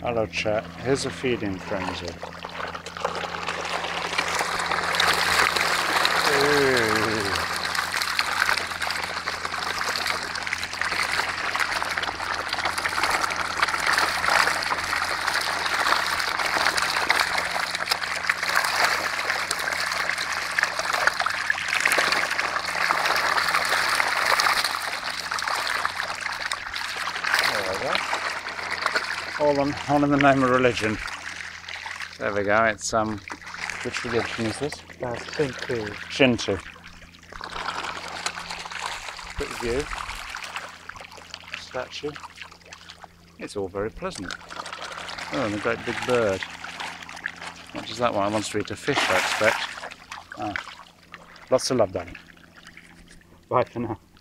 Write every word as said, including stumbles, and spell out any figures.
Hello, Chet. Here's a feeding frenzy. Ooh. There we go. All, on, all in the name of religion. There we go. It's um. Which religion is this? Uh, Shinto. Shinto. Quick view. Statue. It's all very pleasant. Oh, and a great big bird. What does that want? It wants to eat a fish, I expect. Ah. Lots of love, darling. Bye for now.